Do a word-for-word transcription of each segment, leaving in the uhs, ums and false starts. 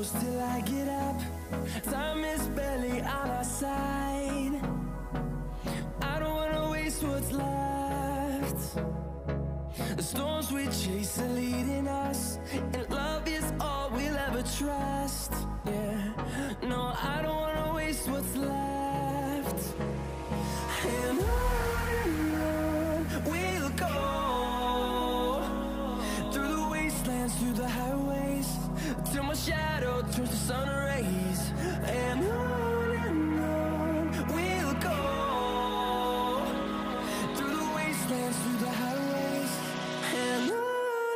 close till I get up. Time is barely on our side. I don't wanna waste what's left. The storms we chase are leading us, and love is all we'll ever trust. Yeah, no, I don't wanna waste what's left. And on and on we'll go, through the wastelands, through the highways, till my shadow turns to sun rays. And on and on we'll go, through the wastelands, through the highways, and on.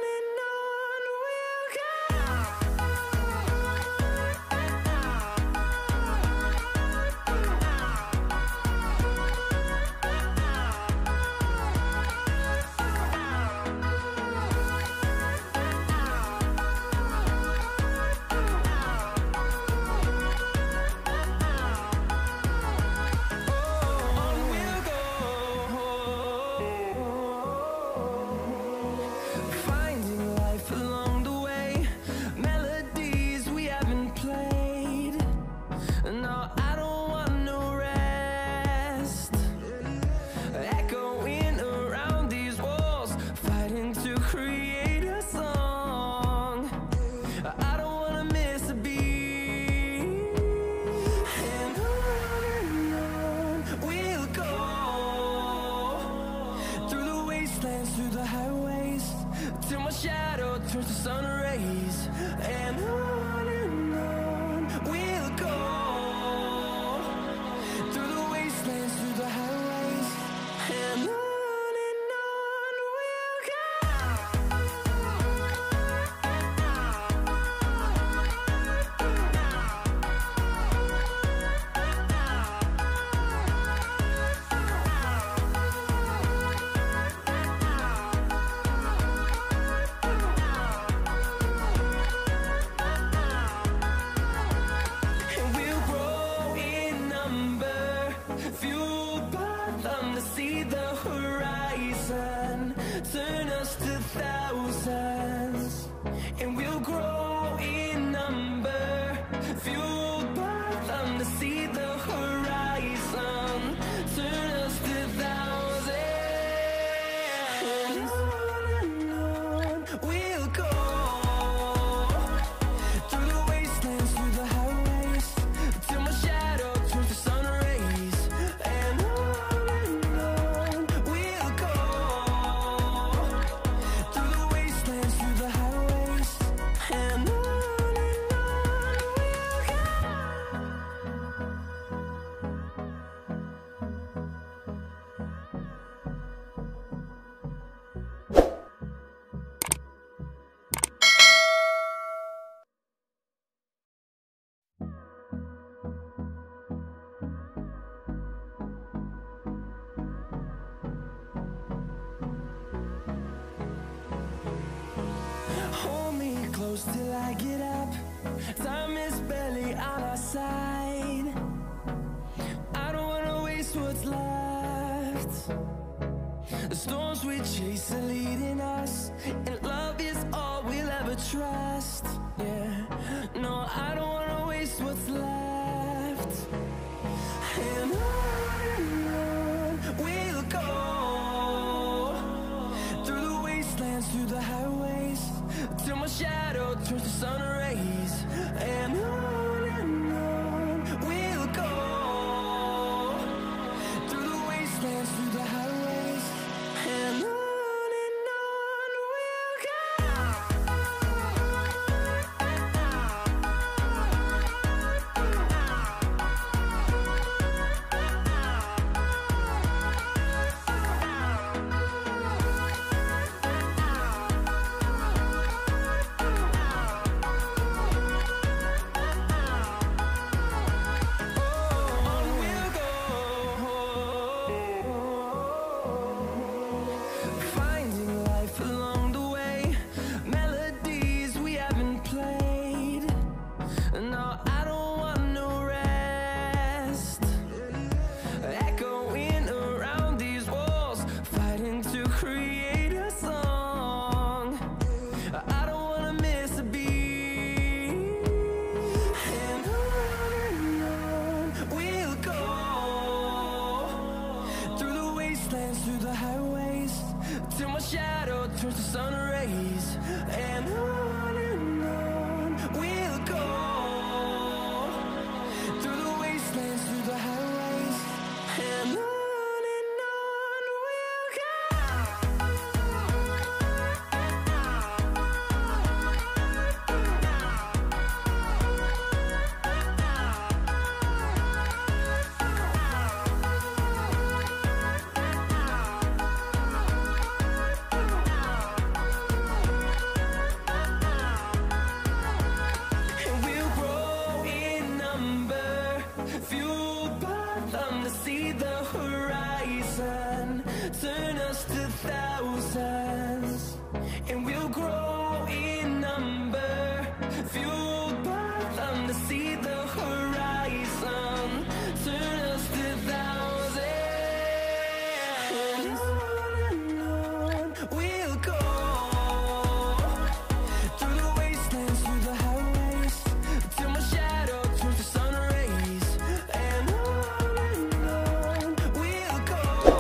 Through the highways, till my shadow turns to sun rays. And on and on we'll go, through the wastelands, through the highways, and on. See the horizon turn us to thousands, and we'll grow in number, fueled by them to see the horizon turn us to thousands. And on and on we'll go, through the wastelands, through the highways, till my shadow turns to sun rays. And on hold me close till I get up. Time is barely on our side. I don't wanna waste what's left. The storms we chase are leading us, and love is all we'll ever trust. Yeah, no, I don't wanna waste what's left. And on and on we'll go, through the wastelands, through the highways, till my shadow turns to sun rays. And on and on we'll go, through the wastelands, through the highways, and on. turns to sun rays, and on and on we'll go, through the wastelands, through the highways, and on. Turn us to thousands, and we'll grow in number, fueled by them to see the horizon. Turn us to thousands, and on and on we'll go, through the wastelands, through the highways, till my shadow turns to sun rays, and on and on we'll go.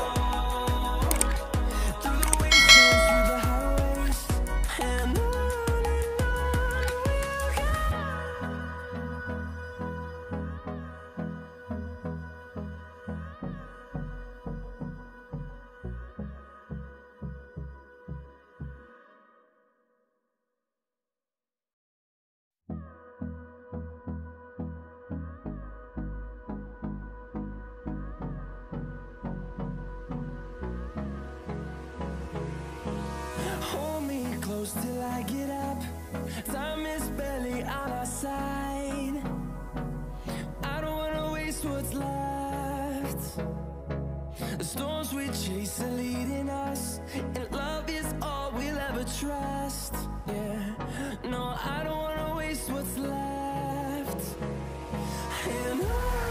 Hold me close till I get up. Time is barely on our side. I don't wanna waste what's left. The storms we chase are leading us, and love is all we'll ever trust. Yeah, no, I don't wanna waste what's left. And I